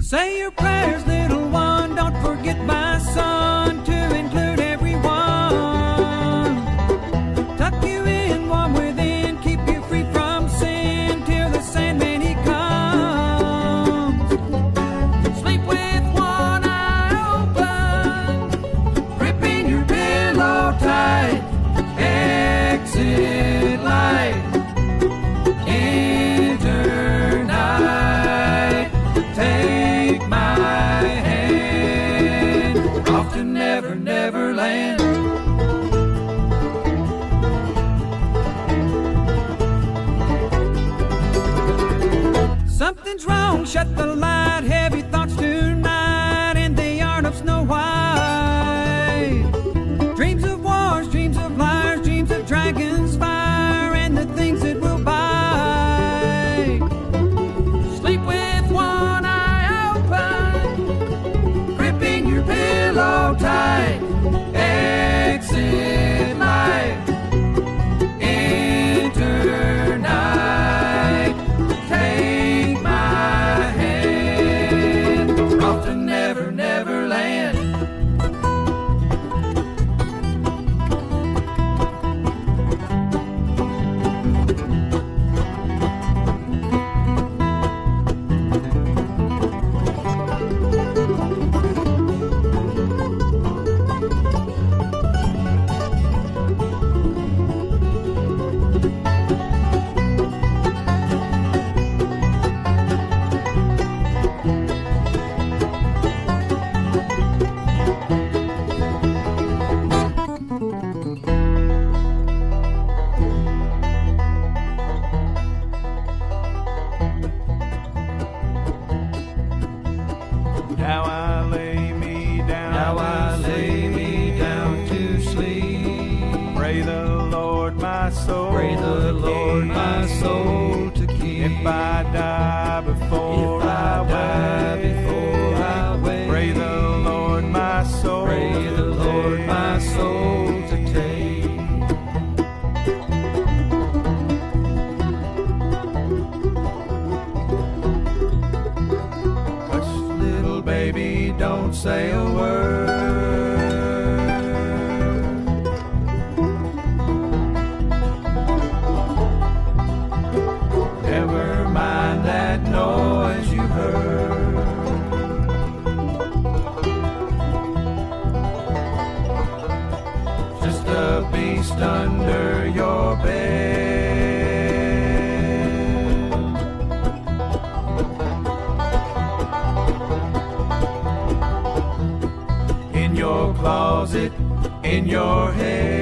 Say your prayers, little one, don't forget my son, to include everyone. Tuck you in, warm within, keep you free from sin, till the Sandman he comes. Sleep with one eye open, gripping your pillow tight, exit light, enter night, take my hand, off to never, never land. Something's wrong, shut the light, heavy thoughts tonight in the yard of Snow White. Dreams of wars, dreams of liars, dreams of dragons, fire, and the things that will bite. Sleep with one eye open, gripping your pillow tight, exit light, enter night, take my hand, off to never, never land. Now I lay me down, To sleep. Pray the Lord my soul, Pray the to Lord keep. my soul to keep. If I die before I wake, pray the Lord my soul, Pray the Lord my soul to take. Hush, little baby, don't say a word. Never mind that noise you heard. Just a beast under your bed. In your closet, in your head.